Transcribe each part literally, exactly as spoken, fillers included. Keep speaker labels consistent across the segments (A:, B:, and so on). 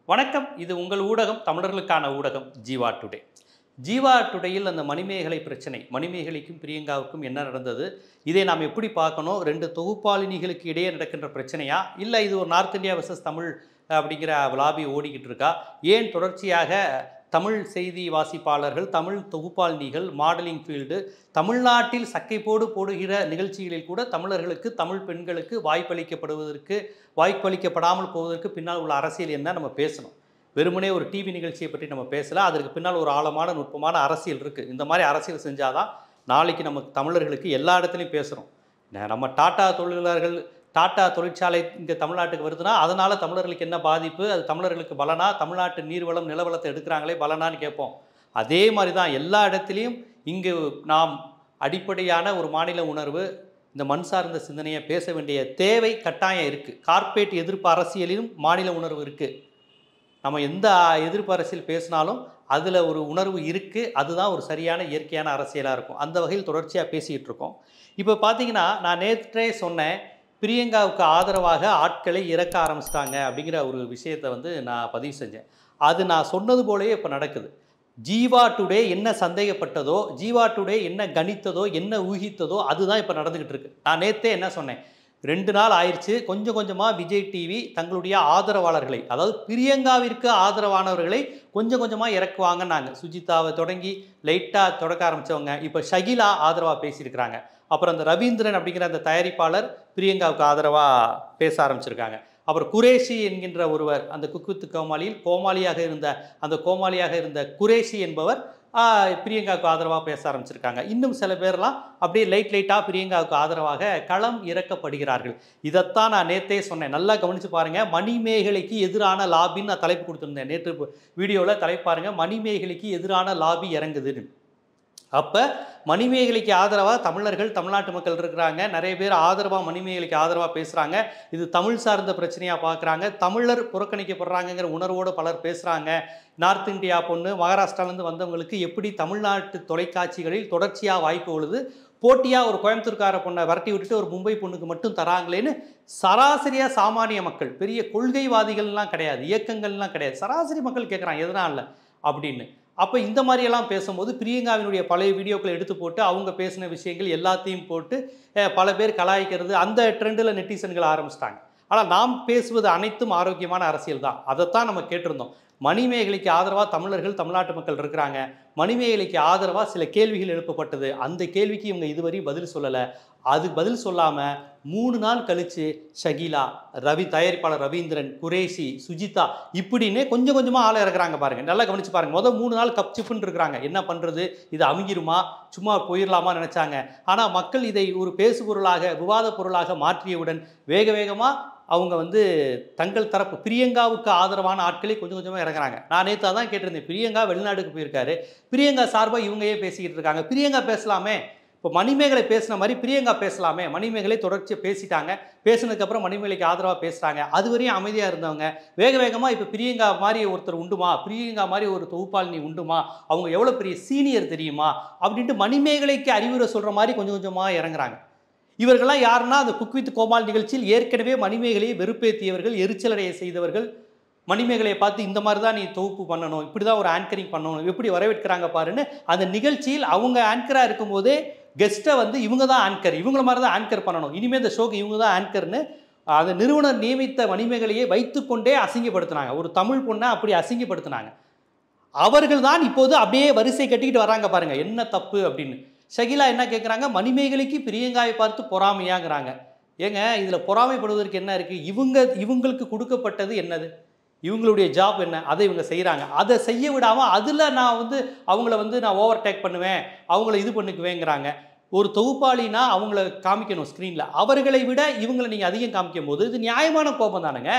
A: வணக்கம். இது உங்கள் ஊடகம், தமிழர்களுக்கான ஊடகம் ஜீவா டுடே. ஜீவா டுடேயில் அந்த மணிமேகலை பிரச்சனை, மணிமேகலைக்கும் பிரியங்காவுக்கும் என்ன நடந்தது, இதை நாம் எப்படி பார்க்கணும், ரெண்டு தொகுப்பாளினிகளுக்கு இடையே நடக்கின்ற பிரச்சனையா, இல்லை இது ஒரு நார்த் இந்தியா வெர்சஸ் தமிழ் அப்படிங்கிற லாபி ஓடிக்கிட்டு இருக்கா, ஏன் தொடர்ச்சியாக தமிழ் செய்தி வாசிப்பாளர்கள், தமிழ் தொகுப்பாளினிகள், மாடலிங் ஃபீல்டு, தமிழ்நாட்டில் சக்கைப்போடு போடுகிற நிகழ்ச்சிகளில் கூட தமிழர்களுக்கு, தமிழ் பெண்களுக்கு வாய்ப்பளிக்கப்படுவதற்கு வாய்ப்பளிக்கப்படாமல் போவதற்கு பின்னால் உள்ள அரசியல் என்ன நம்ம பேசணும். வெறுமனே ஒரு டிவி நிகழ்ச்சியை பற்றி நம்ம பேசலாம். அதற்கு பின்னால் ஒரு ஆழமான நுட்பமான அரசியல் இருக்குது. இந்த மாதிரி அரசியல் செஞ்சால் தான் நாளைக்கு நம்ம தமிழர்களுக்கு எல்லா இடத்துலையும் பேசுகிறோம். நம்ம டாட்டா தொழிலாளர்கள் டாட்டா தொழிற்சாலை இங்கே தமிழ்நாட்டுக்கு வருதுன்னா அதனால் தமிழர்களுக்கு என்ன பாதிப்பு, அது தமிழர்களுக்கு பலனா, தமிழ்நாட்டு நீர்வளம் நிலவளத்தை எடுக்கிறாங்களே பலனான்னு கேட்போம். அதே மாதிரி தான் எல்லா இடத்துலையும் இங்கு நாம் அடிப்படையான ஒரு மாநில உணர்வு, இந்த மண் சார்ந்த சிந்தனையை பேச வேண்டிய தேவை கட்டாயம் இருக்குது. கார்ப்பரேட் எதிர்ப்பு அரசியலிலும் மாநில உணர்வு இருக்குது. நம்ம எந்த எதிர்ப்பு அரசியல் பேசினாலும் அதில் ஒரு உணர்வு இருக்குது. அதுதான் ஒரு சரியான இயற்கையான அரசியலாக இருக்கும். அந்த வகையில் தொடர்ச்சியாக பேசிக்கிட்டு இருக்கோம். இப்போ பார்த்தீங்கன்னா, நான் நேற்றே சொன்னேன், பிரியங்காவுக்கு ஆதரவாக ஆட்களை இறக்க ஆரம்பிச்சிட்டாங்க அப்படிங்கிற ஒரு விஷயத்தை வந்து நான் பதிவு செஞ்சேன். அது நான் சொன்னது போலவே இப்போ நடக்குது. ஜீவா டுடே என்ன சந்தேகப்பட்டதோ, ஜீவா டுடே என்ன கணித்ததோ, என்ன ஊகித்ததோ அதுதான் இப்போ நடந்துக்கிட்டு இருக்கு. நான் நேற்றே என்ன சொன்னேன், ரெண்டு நாள் ஆயிடுச்சு, கொஞ்சம் கொஞ்சமாக விஜய் டிவி தங்களுடைய ஆதரவாளர்களை, அதாவது பிரியங்காவிற்கு ஆதரவானவர்களை கொஞ்சம் கொஞ்சமாக இறக்குவாங்கன்னாங்க. சுஜிதாவை தொடங்கி லைட்டாக தொடக்க ஆரம்பித்தவங்க இப்போ ஷகிலா ஆதரவாக பேசியிருக்கிறாங்க. அப்புறம் அந்த ரவீந்திரன் அப்படிங்கிற அந்த தயாரிப்பாளர் பிரியங்காவுக்கு ஆதரவாக பேச ஆரம்பிச்சிருக்காங்க. அப்புறம் குரேஷி என்கின்ற ஒருவர், அந்த குக்வித் கோமாளியில் கோமாளியாக இருந்த அந்த கோமாளியாக இருந்த குரேஷி என்பவர் பிரியங்காவுக்கு ஆதரவாக பேச ஆரம்பிச்சிருக்காங்க. இன்னும் சில பேர்லாம் அப்படியே லைட் லைட்டாக பிரியங்காவுக்கு ஆதரவாக களம் இறக்கப்படுகிறார்கள். இதைத்தான் நான் நேற்றே சொன்னேன். நல்லா கவனித்து பாருங்கள். மணிமேகலைக்கு எதிரான லாபின்னு நான் தலைப்பு கொடுத்துருந்தேன். நேற்று வீடியோவில் தலைப்பு பாருங்கள், மணிமேகலைக்கு எதிரான லாபி இறங்குதுன்னு. அப்போ மணிமேகலைக்கு ஆதரவாக தமிழர்கள், தமிழ்நாட்டு மக்கள் இருக்கிறாங்க. நிறைய பேர் ஆதரவாக மணிமேகலைக்கு ஆதரவாக பேசுகிறாங்க. இது தமிழ் சார்ந்த பிரச்சனையாக பார்க்குறாங்க. தமிழர் புறக்கணிக்கப்படுறாங்கங்கிற உணர்வோடு பலர் பேசுகிறாங்க. நார்த் இந்தியா பொண்ணு, மகாராஷ்டிராலேருந்து வந்தவங்களுக்கு எப்படி தமிழ்நாட்டு தொலைக்காட்சிகளில் தொடர்ச்சியாக வாய்ப்பு உள்ளது, போட்டியாக ஒரு கோயம்புத்தூர்கார பொண்ணை விரட்டி விட்டுட்டு ஒரு மும்பை பொண்ணுக்கு மட்டும் தராங்களேன்னு சராசரியாக சாமானிய மக்கள், பெரிய கொள்கைவாதிகள்லாம் கிடையாது, இயக்கங்கள்லாம் கிடையாது, சராசரி மக்கள் கேட்குறாங்க எதனால் இல்லை அப்படின்னு. அப்போ இந்த மாதிரியெல்லாம் பேசும்போது பிரியங்காவினுடைய பழைய வீடியோக்களை எடுத்து போட்டு அவங்க பேசின விஷயங்கள் எல்லாத்தையும் போட்டு பல பேர் கலாய்க்கிறது, அந்த ட்ரெண்டில் நெட்டிசன்கள் ஆரம்பிச்சிட்டாங்க. ஆனால் நாம் பேசுவது அனைத்தும் ஆரோக்கியமான அரசியல் தான். அதைத்தான் நம்ம கேட்டிருந்தோம். மணிமேகலைக்கு ஆதரவாக தமிழர்கள், தமிழ்நாட்டு மக்கள் இருக்கிறாங்க. மணிமேகலைக்கு ஆதரவாக சில கேள்விகள் எழுப்பப்பட்டது. அந்த கேள்விக்கு இவங்க இதுவரை பதில் சொல்லலை. அது பதில் சொல்லாமல் மூணு நாள் கழித்து ஷகிலா, ரவி தயாரிப்பாளர் ரவீந்திரன், குரேஷி, சுஜிதா இப்படின்னு கொஞ்சம் கொஞ்சமாக ஆளை இறக்குறாங்க பாருங்கள். நல்லா கவனித்து பாருங்கள். மொதல் மூணு நாள் கப் சிப்புன்னு இருக்கிறாங்க. என்ன பண்ணுறது, இது அமுங்கிருமா, சும்மா போயிடலாமா நினச்சாங்க. ஆனால் மக்கள் இதை ஒரு பேசு பொருளாக, விவாத பொருளாக மாற்றியவுடன் வேக வேகமாக அவங்க வந்து தங்கள் தரப்பு பிரியங்காவுக்கு ஆதரவான ஆட்களை கொஞ்சம் கொஞ்சமாக இறங்குறாங்க. நான் நேற்று தான் கேட்டிருந்தேன், பிரியங்கா வெளிநாட்டுக்கு போயிருக்காரு, பிரியங்கா சார்பாக இவங்க ஏன் பேசிக்கிட்டு இருக்காங்க, பிரியங்கா பேசலாமே, இப்போ மணிமேகலை பேசின மாதிரி பிரியங்கா பேசலாமே. மணிமேகலை தொடர்ச்சியாக பேசிட்டாங்க, பேசினதுக்கப்புறம் மணிமேகலைக்கு ஆதரவாக பேசுகிறாங்க. அதுவரையும் அமைதியாக இருந்தவங்க வேக வேகமாக இப்போ பிரியங்கா மாதிரி ஒருத்தர் உண்டுமா, பிரியங்கா மாதிரி ஒரு தொகுப்பாளினி உண்டுமா, அவங்க எவ்வளோ பெரிய சீனியர் தெரியுமா அப்படின்ட்டு மணிமேகலைக்கு அறிவுரை சொல்கிற மாதிரி கொஞ்சம் கொஞ்சமாக இறங்குறாங்க. இவர்கள்லாம் யாருன்னா, அந்த குக்வித் கோமாள் நிகழ்ச்சியில் ஏற்கனவே மணிமேகலையை வெறுப்பேற்றியவர்கள், எரிச்சலடைய செய்தவர்கள். மணிமேகலையை பார்த்து இந்த மாதிரி தான் நீ தொகுப்பு பண்ணணும், இப்படி தான் ஒரு ஆங்கரிங் பண்ணணும், எப்படி வரவேற்கிறாங்க பாருன்னு அந்த நிகழ்ச்சியில் அவங்க ஆங்கராக இருக்கும்போதே கெஸ்ட்டை வந்து இவங்க தான் ஆங்கர், இவங்கள மாதிரி தான் ஆங்கர் பண்ணணும், இனிமேல் இந்த ஷோக்கு இவங்க தான் ஆங்கர்னு அந்த நிறுவனர் நியமித்த மணிமேகலையை வைத்துக்கொண்டே அசிங்கப்படுத்தினாங்க. ஒரு தமிழ் பொண்ணை அப்படி அசிங்கப்படுத்தினாங்க. அவர்கள் தான் இப்போது அப்படியே வரிசை கட்டிக்கிட்டு வராங்க பாருங்கள், என்ன தப்பு அப்படின்னு. ஷகிலா என்ன கேட்குறாங்க, மணிமேகலைக்கு பிரியங்காவை பார்த்து பொறாமையாங்கிறாங்க. ஏங்க இதில் பொறாமைப்படுவதற்கு என்ன இருக்குது, இவங்க இவங்களுக்கு கொடுக்கப்பட்டது என்னது, இவங்களுடைய ஜாப் என்ன, அதை இவங்க செய்கிறாங்க. அதை செய்ய விடாமல் அதில் நான் வந்து அவங்கள வந்து நான் ஓவர் டேக் பண்ணுவேன், அவங்கள இது பண்ணிக்குவேங்கிறாங்க. ஒரு தொகுப்பாளினா அவங்கள காமிக்கணும் ஸ்க்ரீனில், அவர்களை விட இவங்களை நீங்கள் அதிகம் காமிக்கும் போது இது நியாயமான கோபம் தானுங்க.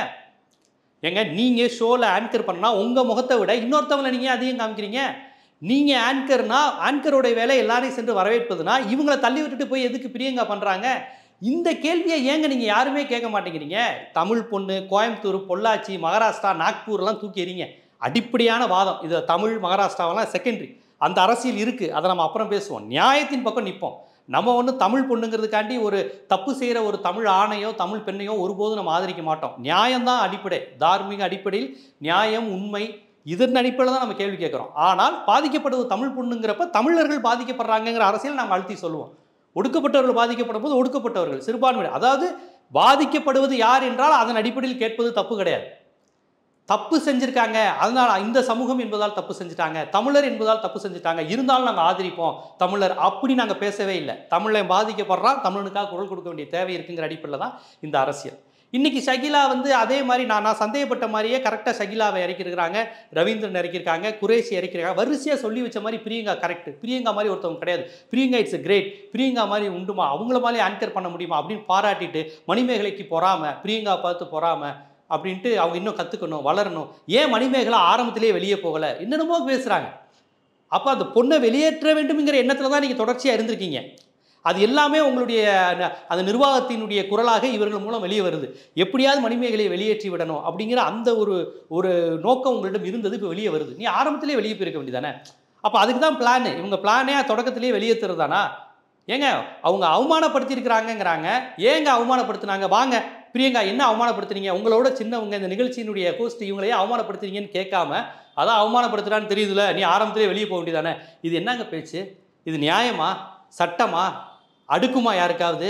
A: ஏங்க நீங்கள் ஷோவில் ஆங்கர் பண்ணால் உங்கள் முகத்தை விட இன்னொருத்தவங்களை நீங்கள் அதிகம் காமிக்கிறீங்க. நீங்கள் ஆங்கர்னா ஆங்கரோடைய வேலை எல்லாரையும் சென்று வரவேற்பதுனா இவங்களை தள்ளி விட்டுட்டு போய் எதுக்கு பிரியங்கா பண்ணுறாங்க? இந்த கேள்வியை ஏங்க நீங்கள் யாருமே கேட்க மாட்டேங்கிறீங்க? தமிழ் பொண்ணு, கோயம்புத்தூர், பொள்ளாச்சி, மகாராஷ்டிரா, நாக்பூர்லாம் தூக்கி எறிங்க. அடிப்படையான வாதம். இதில் தமிழ் மகாராஷ்டிராவெல்லாம் செகண்டரி. அந்த அரசியல் இருக்குது, அதை நம்ம அப்புறம் பேசுவோம். நியாயத்தின் பக்கம் நிற்போம். நம்ம ஒன்றும் தமிழ் பொண்ணுங்கிறதுக்காண்டி ஒரு தப்பு செய்கிற ஒரு தமிழ் ஆணையோ தமிழ் பெண்ணையோ ஒருபோதும் நம்ம ஆதரிக்க மாட்டோம். நியாயம்தான் அடிப்படை, தார்மீக அடிப்படையில் நியாயம் உண்மை இதன் அடிப்படையில் தான் நம்ம கேள்வி கேட்குறோம். ஆனால் பாதிக்கப்படுவது தமிழ் பொண்ணுங்கிறப்ப தமிழர்கள் பாதிக்கப்படுறாங்கிற அரசியல் நம்ம அழுத்தி சொல்லுவோம். ஒடுக்கப்பட்டவர்கள் பாதிக்கப்படும் போது ஒடுக்கப்பட்டவர்கள் சிறுபான்மையினர், அதாவது பாதிக்கப்படுவது யார் என்றால் அதன் அடிப்படையில் கேட்பது தப்பு கிடையாது. தப்பு செஞ்சுருக்காங்க, அதனால் இந்த சமூகம் என்பதால் தப்பு செஞ்சுட்டாங்க, தமிழர் என்பதால் தப்பு செஞ்சுட்டாங்க, இருந்தாலும் நாங்கள் ஆதரிப்போம் தமிழர், அப்படி நாங்கள் பேசவே இல்லை. தமிழை பாதிக்கப்படுறான், தமிழனுக்காக குரல் கொடுக்க வேண்டிய தேவை இருக்குங்கிற அடிப்படையில் தான் இந்த அரசியல். இன்றைக்கி ஷகிலா வந்து அதே மாதிரி நான் நான் சந்தேகப்பட்ட மாதிரியே கரெக்டாக ஷகிலாவை இறக்கிருக்கிறாங்க, ரவீந்திரன் இறக்கிருக்காங்க, குரேஷி இறக்கிறாங்க, வரிசையாக சொல்லி வச்ச மாதிரி பிரியங்கா கரெக்ட், பிரியங்கா மாதிரி ஒருத்தவங்க கிடையாது, பிரியங்கா இட்ஸ் கிரேட், பிரியங்கா மாதிரி உண்டுமா, அவங்கள மாதிரி ஆங்கர் பண்ண முடியுமா அப்படின்னு பாராட்டிட்டு மணிமேகலைக்கு பொறாமல், பிரியங்கா பார்த்து பொறாமல் அப்படின்ட்டு அவங்க இன்னும் கற்றுக்கணும் வளரணும். ஏன் மணிமேகலை ஆரம்பத்திலேயே வெளியே போகலை என்னென்னமோ பேசுகிறாங்க. அப்போ அந்த பொண்ணை வெளியேற்ற வேண்டும்ங்கிற எண்ணத்தில் தான் நீங்கள் தொடர்ச்சியாக இருந்திருக்கீங்க. அது எல்லாமே உங்களுடைய அந்த நிர்வாகத்தினுடைய குரலாக இவர்கள் மூலம் வெளியே வருது. எப்படியாவது மணிமேகலையை வெளியேற்றி விடணும் அப்படிங்கிற அந்த ஒரு ஒரு நோக்கம் உங்களிடம் இருந்தது, இப்போ வெளியே வருது. நீ ஆரம்பத்திலே வெளியே போயிருக்க வேண்டியதானே. அப்போ அதுக்கு தான் பிளானு, இவங்க பிளானே தொடக்கத்திலேயே வெளியேற்றுறதானா? ஏங்க அவங்க அவமானப்படுத்தியிருக்கிறாங்கங்கிறாங்க, ஏங்க அவமானப்படுத்தினாங்க? வாங்க பிரியங்கா என்ன அவமானப்படுத்துறீங்க, உங்களோட சின்னவங்க இந்த நிகழ்ச்சியினுடைய ஹோஸ்ட் இவங்களையே அவமானப்படுத்துறீங்கன்னு கேட்காம, அதான் அவமானப்படுத்துறான்னு தெரியுதுல, நீ ஆரம்பத்திலே வெளியே போக வேண்டியதானே. இது என்னங்க பேச்சு? இது நியாயமா? சட்டமா? அடுக்குமா யாருக்காவது?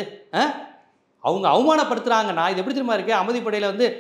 A: அவங்க அவமானப்படுத்துகிறாங்கன்னா இது எப்படி தெரியுமா இருக்குது? அமைதிப்படையில் வந்து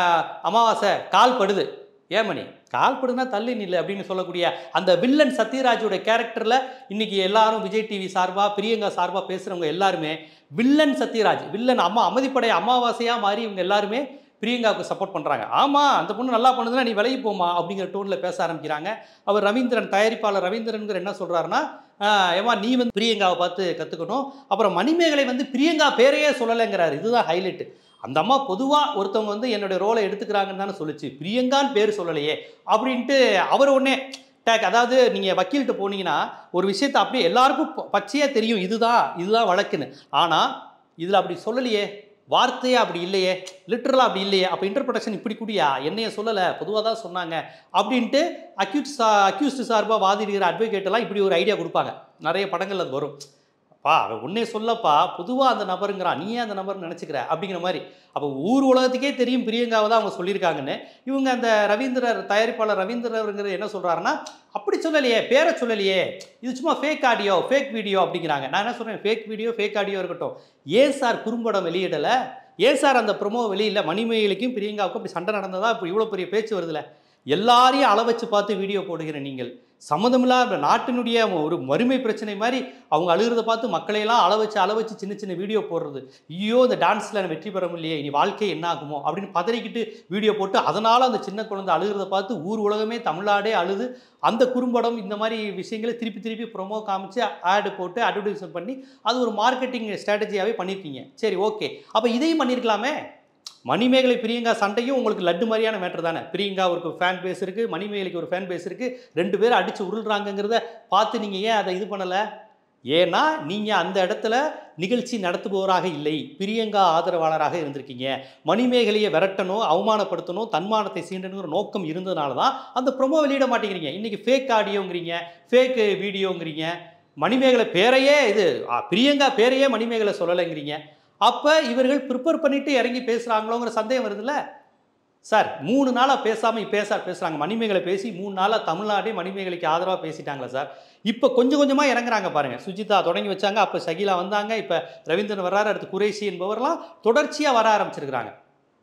A: அமாவாசை கால் படுது, ஏமணி கால் படுனா தள்ளி நில்லை அப்படின்னு சொல்லக்கூடிய அந்த வில்லன் சத்யராஜோட கேரக்டரில் இன்றைக்கி எல்லாரும் விஜய் டிவி சார்பாக பிரியங்கா சார்பாக பேசுகிறவங்க எல்லாருமே வில்லன் சத்யராஜ், வில்லன் அம்மா அமைதிப்படை அமாவாசையாக மாறி இவங்க எல்லாருமே பிரியங்காவுக்கு சப்போர்ட் பண்ணுறாங்க. ஆமாம் அந்த பொண்ணு நல்லா பண்ணுதுன்னா நீ விலகி போமா அப்படிங்கிற டோனில் பேச ஆரம்பிக்கிறாங்க. அவர் ரவீந்திரன் தயாரிப்பாளர் ரவீந்திரன்கிற என்ன சொல்கிறாருன்னா, ஏமா நீ வந்து பிரியங்காவை பார்த்து கற்றுக்கணும், அப்புறம் மணிமேகலை வந்து பிரியங்கா பேரையே சொல்லலைங்கிறாரு. இதுதான் ஹைலைட்டு. அந்த அம்மா பொதுவாக ஒருத்தவங்க வந்து என்னுடைய ரோலை எடுத்துக்கிறாங்கன்னு தானே சொல்லிச்சு, பிரியங்கான்னு பேர் சொல்லலையே அப்படின்ட்டு அவர் ஒன்றே டேக். அதாவது நீங்கள் வக்கீல்கிட்ட போனீங்கன்னா ஒரு விஷயத்தை அப்படியே எல்லாருக்கும் பச்சையாக தெரியும், இதுதான் இதுதான் வழக்குன்னு. ஆனால் இதில் அப்படி சொல்லலையே, வார்த்தையே அப்படி இல்லையே, லிட்டரலாக அப்படி இல்லையே, அப்போ இன்டர்பிரேஷன் இப்படி கூடியா, என்னைய சொல்லலை பொதுவாக தான் சொன்னாங்க அப்படின்ட்டு அக்யூஸ் சா அக்யூஸ்டு சார்பாக வாதிடுகிற அட்வொகேட்டெல்லாம் இப்படி ஒரு ஐடியா கொடுப்பாங்க. நிறைய படங்கள் அது வரும். பா அவன் உன்னே சொல்லப்பா பொதுவாக அந்த நபருங்கிறான், நீ ஏன் அந்த நபர்னு நினச்சிக்கிற அப்படிங்கிற மாதிரி. அப்போ ஊர் உலகத்துக்கே தெரியும் பிரியங்காவை தான் அவங்க சொல்லியிருக்காங்கன்னு. இவங்க அந்த ரவீந்திரர் தயாரிப்பாளர் ரவீந்திரருங்கிறது என்ன சொல்கிறாருன்னா, அப்படி சொல்லலையே, பேரை சொல்லலையே, இது சும்மா ஃபேக் ஆடியோ ஃபேக் வீடியோ அப்படிங்கிறாங்க. நான் என்ன சொல்கிறேன், ஃபேக் வீடியோ ஃபேக் ஆடியோ இருக்கட்டும், ஏன் சார் குறும்படம் வெளியிடலை, ஏன் சார் அந்த ப்ரொமோ வெளியில, மணிமேகலைக்கும் பிரியங்காவுக்கும் இப்படி சண்டை நடந்ததா இப்போ இவ்வளோ பெரிய பேச்சு வருதுல்ல, எல்லாரையும் அள வச்சு பார்த்து வீடியோ போடுகிற நீங்கள், சம்மந்தமில்லாத நாட்டினுடைய ஒரு வறுமை பிரச்சனை மாதிரி அவங்க அழுகிறத பார்த்து மக்களையெல்லாம் அள வச்சு அள வச்சு சின்ன சின்ன வீடியோ போடுறது, ஐயோ இந்த டான்ஸில் வெற்றி பெற முடியலையே, இனி வாழ்க்கை என்ன ஆகுமோ அப்படின்னு பதறிக்கிட்டு வீடியோ போட்டு அதனால் அந்த சின்ன குழந்தை அழுகிறத பார்த்து ஊர் உலகமே தமிழ்நாடே அழுது அந்த குறும்படம் இந்த மாதிரி விஷயங்களை திருப்பி திருப்பி ப்ரொமோ காமிச்சு ஆடு போட்டு அட்வர்டைஸ்மெண்ட் பண்ணி அது ஒரு மார்க்கெட்டிங் ஸ்ட்ராட்டஜியாகவே பண்ணியிருக்கீங்க. சரி ஓகே, அப்போ இதையும் பண்ணியிருக்கலாமே. மணிமேகலை பிரியங்கா சண்டையும் உங்களுக்கு லட்டு மாதிரியான மேட்டர் தானே. பிரியங்கா ஒரு ஃபேன் பேஸ் இருக்குது, மணிமேகலைக்கு ஒரு ஃபேன் பேஸ் இருக்குது, ரெண்டு பேரும் அடித்து உருள்றாங்கிறத பார்த்து நீங்கள் ஏன் அதை இது பண்ணலை? ஏன்னா நீங்கள் அந்த இடத்துல நிகழ்ச்சி நடத்துபவராக இல்லை, பிரியங்கா ஆதரவாளராக இருந்திருக்கீங்க. மணிமேகலையை விரட்டணும், அவமானப்படுத்தணும், தன்மானத்தை சீண்டணுங்கிற நோக்கம் இருந்ததுனால தான் அந்த ப்ரொமோ வெளியிட மாட்டேங்கிறீங்க. இன்றைக்கி ஃபேக் ஆடியோங்கிறீங்க, ஃபேக் வீடியோங்கிறீங்க, மணிமேகலை பேரையே இது பிரியங்கா பேரையே மணிமேகலை சொல்லலைங்கிறீங்க. அப்போ இவர்கள் ப்ரிப்பேர் பண்ணிவிட்டு இறங்கி பேசுகிறாங்களோங்கிற சந்தேகம் வருதுல்ல சார். மூணு நாளாக பேசாமல் இப்போ சார் பேசுகிறாங்க, மணிமேகலை பேசி மூணு நாளாக தமிழ்நாடே மணிமேகலைக்கு ஆதரவாக பேசிட்டாங்களா சார். இப்போ கொஞ்சம் கொஞ்சமாக இறங்குறாங்க பாருங்கள். சுஜிதா தொடங்கி வச்சாங்க, அப்போ ஷகிலா வந்தாங்க, இப்போ ரவீந்திரன் வர்றாரு, அடுத்து குரேஷி என்பவரெல்லாம் தொடர்ச்சியாக வர ஆரம்பிச்சிருக்கிறாங்க.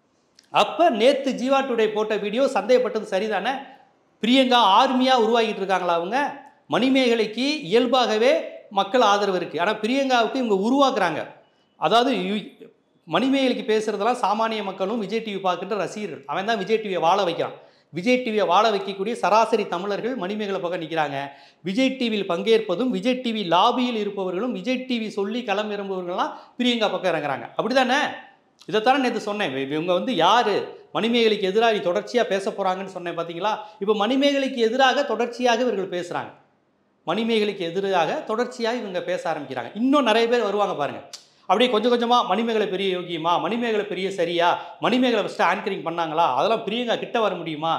A: அப்போ நேற்று ஜீவா டுடே போட்ட வீடியோ சந்தேகப்பட்டது சரிதானே. பிரியங்கா ஆர்மியாக உருவாகிட்டு இருக்காங்களா அவங்க? மணிமேகலைக்கு இயல்பாகவே மக்கள் ஆதரவு இருக்குது, ஆனால் பிரியங்காவுக்கு இவங்க உருவாக்குறாங்க. அதாவது மணிமேகலைக்கு பேசுகிறதெல்லாம் சாமானிய மக்களும் விஜய் டிவி பார்க்கின்ற ரசிகர்கள், அவன் தான் விஜய் டிவியை வாழ வைக்கிறான். விஜய் டிவியை வாழ வைக்கக்கூடிய சராசரி தமிழர்கள் மணிமேகலை பக்கம் நிற்கிறாங்க. விஜய் டிவியில் பங்கேற்பதும் விஜய் டிவி லாபியில் இருப்பவர்களும் விஜய் டிவி சொல்லி களம் இறங்குபவர்கள்லாம் பிரியங்கா பக்கம் இறங்குறாங்க. அப்படி தானே? இதைத்தானே நேற்று சொன்னேன். இவங்க வந்து யார் மணிமேகலைக்கு எதிராக தொடர்ச்சியாக பேச போகிறாங்கன்னு சொன்னேன் பார்த்தீங்களா. இப்போ மணிமேகலைக்கு எதிராக தொடர்ச்சியாக இவர்கள் பேசுகிறாங்க. மணிமேகலைக்கு எதிராக தொடர்ச்சியாக இவங்க பேச ஆரம்பிக்கிறாங்க. இன்னும் நிறைய பேர் வருவாங்க பாருங்கள். அப்படியே கொஞ்சம் கொஞ்சமாக மணிமேகலை பெரிய யோகியமா, மணிமேகலை பெரிய சரியா, மணிமேகலை ஃபஸ்ட்டு ஆங்கரிங் பண்ணாங்களா, அதெல்லாம் பிரியங்கா கிட்ட வர முடியுமா,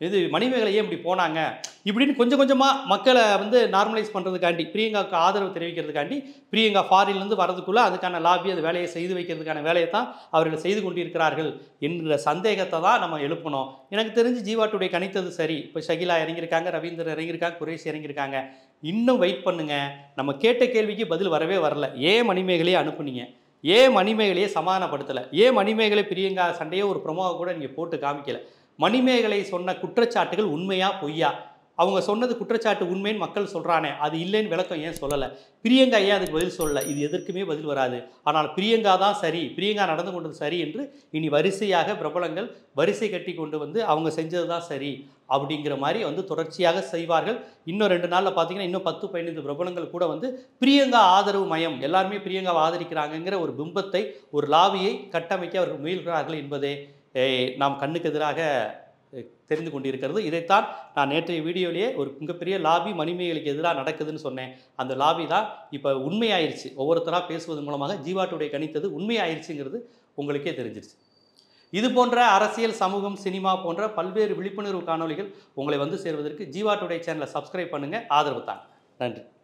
A: இது மணிமேகலை ஏன் இப்படி போனாங்க இப்படின்னு கொஞ்சம் கொஞ்சமாக மக்களை வந்து நார்மலைஸ் பண்ணுறதுக்காண்டி, பிரியங்காவுக்கு ஆதரவு தெரிவிக்கிறதுக்காண்டி, பிரியங்கா ஃபாரின்லேருந்து வரதுக்குள்ளே அதுக்கான லாபி அந்த வேலையை செய்து வைக்கிறதுக்கான வேலையை தான் அவர்கள் செய்து கொண்டிருக்கிறார்கள் என்கிற சந்தேகத்தை தான் நம்ம எழுப்பணும். எனக்கு தெரிஞ்சு ஜீவா டுடே கணித்தது சரி. இப்போ ஷகிலா இறங்கியிருக்காங்க, ரவீந்தர் இறங்கியிருக்காங்க, குரேஷ் இறங்கியிருக்காங்க. இன்னும் வெயிட் பண்ணுங்க. நம்ம கேட்ட கேள்விக்கு பதில் வரவே வரல. ஏன் மணிமேகலையை அனுப்புனீங்க? ஏன் மணிமேகலையை சமாதானப்படுத்தலை? ஏன் மணிமேகலை பிரியங்கா சண்டையோ ஒரு ப்ரொமோவை கூட நீங்கள் போட்டு காமிக்கலை? மணிமேகலை சொன்ன குற்றச்சாட்டுகள் உண்மையா பொய்யா? அவங்க சொன்னது குற்றச்சாட்டு உண்மைன்னு மக்கள் சொல்கிறானே, அது இல்லைன்னு விளக்கம் ஏன் சொல்லலை? பிரியங்கா ஏன் அதுக்கு பதில் சொல்லலை? இது எதற்குமே பதில் வராது. ஆனால் பிரியங்கா தான் சரி, பிரியங்கா நடந்து கொண்டது சரி என்று இனி வரிசையாக பிரபலங்கள் வரிசை கட்டி கொண்டு வந்து அவங்க செஞ்சது தான் சரி அப்படிங்கிற மாதிரி வந்து தொடர்ச்சியாக செய்வார்கள். இன்னும் ரெண்டு நாளில் பார்த்தீங்கன்னா இன்னும் பத்து பதினைந்து பிரபலங்கள் கூட வந்து பிரியங்கா ஆதரவு மயம், எல்லாருமே பிரியங்காவை ஆதரிக்கிறாங்கங்கிற ஒரு பிம்பத்தை, ஒரு லாபியை கட்டமைக்க அவர்கள் முயல்கிறார்கள் என்பதே நாம் கண்ணுக்கு எதிராக தெரிந்து கொண்டிருக்கிறது. இதைத்தான் நான் நேற்றைய வீடியோலேயே ஒரு மிகப்பெரிய லாபி மணிமேகலைக்கு எதிராக நடக்குதுன்னு சொன்னேன். அந்த லாபி தான் இப்போ உண்மையாயிருச்சு. ஒவ்வொருத்தராக பேசுவதன் மூலமாக ஜீவா டுடே கணித்தது உண்மையாயிருச்சுங்கிறது உங்களுக்கே தெரிஞ்சிருச்சு. இது போன்ற அரசியல், சமூகம், சினிமா போன்ற பல்வேறு விழிப்புணர்வு காணொளிகள் உங்களை வந்து சேர்வதற்கு ஜீவா டுடே சேனலை சப்ஸ்கிரைப் பண்ணுங்கள், ஆதரவு தாங்க. நன்றி.